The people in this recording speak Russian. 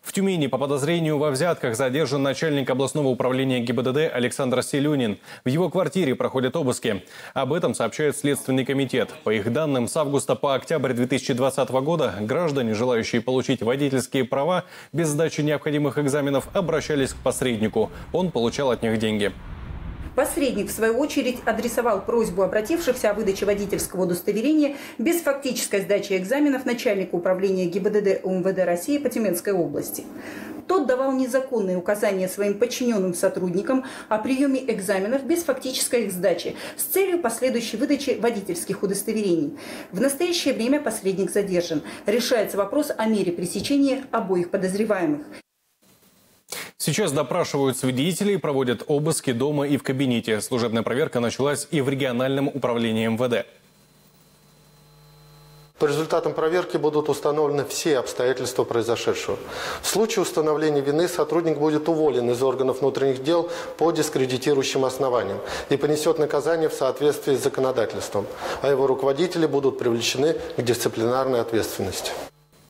В Тюмени по подозрению во взятках задержан начальник областного управления ГИБДД Александр Селюнин. В его квартире проходят обыски. Об этом сообщает Следственный комитет. По их данным, с августа по октябрь 2020 года граждане, желающие получить водительские права без сдачи необходимых экзаменов, обращались к посреднику. Он получал от них деньги. Посредник, в свою очередь, адресовал просьбу обратившихся о выдаче водительского удостоверения без фактической сдачи экзаменов начальнику управления ГИБДД УМВД России по Тюменской области. Тот давал незаконные указания своим подчиненным сотрудникам о приеме экзаменов без фактической их сдачи с целью последующей выдачи водительских удостоверений. В настоящее время посредник задержан. Решается вопрос о мере пресечения обоих подозреваемых. Сейчас допрашивают свидетелей, проводят обыски дома и в кабинете. Служебная проверка началась и в региональном управлении МВД. По результатам проверки будут установлены все обстоятельства произошедшего. В случае установления вины сотрудник будет уволен из органов внутренних дел по дискредитирующим основаниям и понесет наказание в соответствии с законодательством, а его руководители будут привлечены к дисциплинарной ответственности.